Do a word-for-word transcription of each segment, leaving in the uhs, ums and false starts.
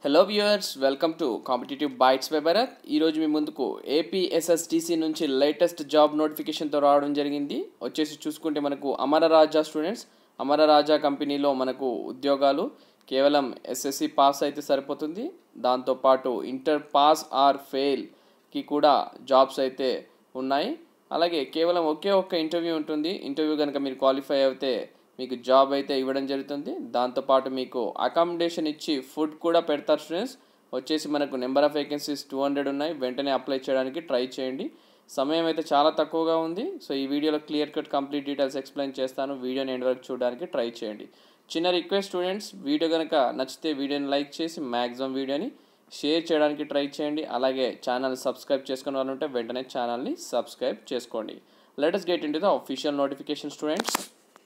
Hello viewers, welcome to competitive bytes by Bharat. ఈరోజు మీ ముందుకు ఏపీ ఎస్ఎస్డిసి నుంచి లేటెస్ట్ జాబ్ నోటిఫికేషన్తో రావడం జరిగింది. వచ్చేసి చూసుకుంటే మనకు అమర రాజా స్టూడెంట్స్ అమర రాజా కంపెనీలో మనకు ఉద్యోగాలు కేవలం ఎస్ఎస్సి పాస్ అయితే సరిపోతుంది. దాంతోపాటు ఇంటర్ పాస్ ఆర్ ఫెయిల్కి కూడా జాబ్స్ అయితే ఉన్నాయి. అలాగే కేవలం ఒకే ఒక్క ఇంటర్వ్యూ ఉంటుంది. ఇంటర్వ్యూ కనుక మీరు క్వాలిఫై అయితే మీకు జాబ్ అయితే ఇవ్వడం జరుగుతుంది. దాంతోపాటు మీకు అకామిడేషన్ ఇచ్చి ఫుడ్ కూడా పెడతారు. స్టూడెంట్స్ వచ్చేసి మనకు number of vacancies two hundred ఉన్నాయి. వెంటనే అప్లై చేయడానికి ట్రై చేయండి. సమయం అయితే చాలా తక్కువగా ఉంది. సో ఈ వీడియోలో clear cut complete details explain చేస్తాను. వీడియోని ఎండ్ వరకు చూడడానికి ట్రై చేయండి. చిన్న రిక్వెస్ట్ స్టూడెంట్స్, వీడియో కనుక నచ్చితే వీడియోని లైక్ చేసి మ్యాక్సిమం వీడియోని షేర్ చేయడానికి ట్రై చేయండి. అలాగే ఛానల్ సబ్స్క్రైబ్ చేసుకునే వాళ్ళు ఉంటే వెంటనే ఛానల్ని సబ్స్క్రైబ్ చేసుకోండి. Let us get into the official notification. Students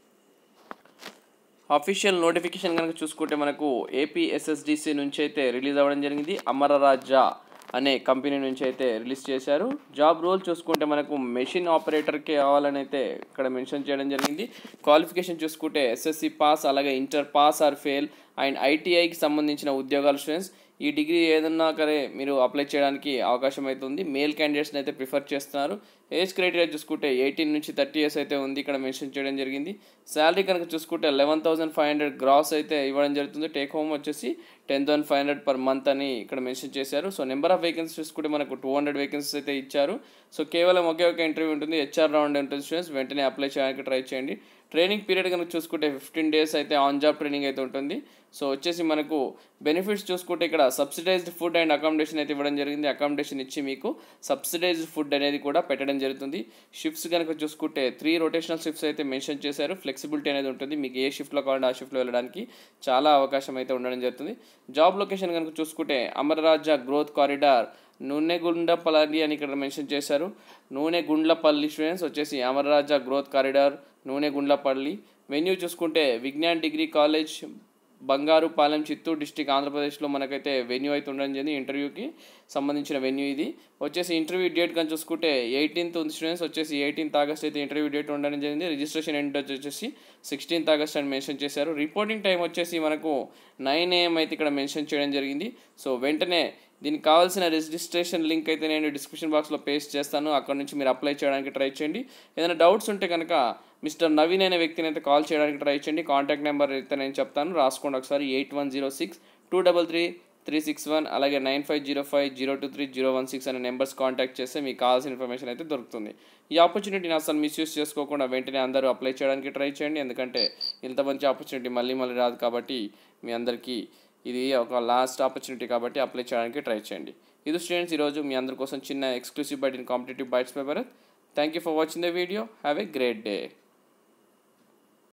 official notification కనుక చూసుకుంటే మనకు ఏపీ ఎస్ఎస్డిసి నుంచి అయితే రిలీజ్ అవ్వడం జరిగింది. అమర రాజా అనే కంపెనీ నుంచి అయితే రిలీజ్ చేశారు. జాబ్ రోల్ చూసుకుంటే మనకు మెషిన్ ఆపరేటర్కి కావాలని అయితే ఇక్కడ మెన్షన్ చేయడం జరిగింది. క్వాలిఫికేషన్ చూసుకుంటే ఎస్ఎస్సి పాస్, అలాగే inter pass or fail and ఐటీఐకి సంబంధించిన ఉద్యోగాలు. స్టూడెంట్స్ ఈ డిగ్రీ ఏదన్నా సరే మీరు అప్లై చేయడానికి అవకాశం అయితే ఉంది. మేల్ క్యాండిడేట్స్ని అయితే ప్రిఫర్ చేస్తున్నారు. ఏజ్ క్రైటీరియా చూసుకుంటే ఎయిటీన్ నుంచి థర్టీ ఇయర్స్ అయితే ఉంది, ఇక్కడ మెన్షన్ చేయడం జరిగింది. శాలరీ కనుక చూసుకుంటే eleven thousand five hundred gross అయితే ఇవ్వడం జరుగుతుంది. టేక్ హోమ్ వచ్చేసి ten thousand five hundred per month అని ఇక్కడ మెన్షన్ చేశారు. సో నెంబర్ ఆఫ్ వేకెన్సీ చూసుకుంటే మనకు టూ హండ్రెడ్ వేకెన్సీస్ అయితే ఇచ్చారు. సో కేవలం ఒకే ఒక ఇంటర్వ్యూ ఉంటుంది, హెచ్ఆర్ రౌండ్ ఉంటుంది. స్టూడెంట్స్ వెంటనే అప్లై చేయడానికి ట్రై చేయండి. ట్రైనింగ్ పీరియడ్ కనుక చూసుకుంటే ఫిఫ్టీన్ డేస్ అయితే ఆన్ జాబ్ ట్రైనింగ్ అయితే ఉంటుంది. సో వచ్చేసి మనకు బెనిఫిట్స్ చూసుకుంటే ఇక్కడ సబ్సిడైజ్డ్ ఫుడ్ అండ్ అకామిడేషన్ అయితే ఇవ్వడం జరిగింది. అకామిడేషన్ ఇచ్చి మీకు సబ్సిడైజ్డ్ ఫుడ్ అనేది కూడా పెట్టడం జరుగుతుంది. షిఫ్ట్స్ కనుక చూసుకుంటే త్రీ రొటేషనల్ షిఫ్ట్స్ అయితే మెన్షన్ చేశారు. ఫ్లెక్సిబిలిటీ అనేది ఉంటుంది. మీకు ఏ షిఫ్ట్లో కావాలంటే ఆ షిఫ్ట్లో వెళ్ళడానికి చాలా అవకాశం అయితే ఉండడం జరుగుతుంది. జాబ్ లొకేషన్ కనుక చూసుకుంటే అమరరాజా గ్రోత్ కారిడార్ నూనెగుండ్లపల్లి అని ఇక్కడ మెన్షన్ చేశారు. నూనెగుండ్లపల్లి స్టూడెంట్స్ వచ్చేసి Amararaja growth corridor Nunegundlapalli. Venue చూసుకుంటే Vignan degree college, Bangarupalem, Chittoor district, ఆంధ్రప్రదేశ్లో మనకైతే వెన్యూ అయితే ఉండడం జరిగింది. ఇంటర్వ్యూకి సంబంధించిన వెన్యూ ఇది. వచ్చేసి ఇంటర్వ్యూ డేట్ కానీ చూసుకుంటే ఎయిటీన్త్ ఉంది. స్టూడెంట్స్ వచ్చేసి ఎయిటీన్త్ ఆగస్ట్ అయితే ఇంటర్వ్యూ డేట్ ఉండడం జరిగింది. రిజిస్ట్రేషన్ ఎండ్ వచ్చేసి సిక్స్టీన్త్ ఆగస్ట్ అని మెన్షన్ చేశారు. రిపోర్టింగ్ టైం వచ్చేసి మనకు నైన్ ఏఎం అయితే ఇక్కడ మెన్షన్ చేయడం జరిగింది. సో వెంటనే దీనికి కావాల్సిన రిజిస్ట్రేషన్ లింక్ అయితే నేను డిస్క్రిప్షన్ బాక్స్లో పేస్ట్ చేస్తాను. అక్కడ నుంచి మీరు అప్లై చేయడానికి ట్రై చేయండి. ఏదైనా డౌట్స్ ఉంటే కనుక మిస్టర్ నవీన్ అనే వ్యక్తిని అయితే కాల్ చేయడానికి ట్రై చేయండి. కాంటాక్ట్ నెంబర్ అయితే నేను చెప్తాను, రాసుకోండి ఒకసారి. Eight one zero six two double three three six one అలాగే nine five zero five zero two three zero one six అనే నెంబర్స్ కాంటాక్ట్ చేస్తే మీకు కావాల్సిన ఇన్ఫర్మేషన్ అయితే దొరుకుతుంది. ఈ ఆపర్చునిటీని అసలు మిస్యూజ్ చేసుకోకుండా వెంటనే అందరూ అప్లై చేయడానికి ట్రై చేయండి. ఎందుకంటే ఇంత మంచి ఆపర్చునిటీ మళ్ళీ మళ్ళీ రాదు. కాబట్టి మీ అందరికీ ఇది ఒక లాస్ట్ ఆపర్చునిటీ కాబట్టి అప్లై చేయడానికి ట్రై చేయండి. ఇది స్టూడెంట్స్ ఈరోజు మీ అందరి కోసం చిన్న exclusive byte in competitive bytes by Bharat. Thank you for watching the video. Have a great day.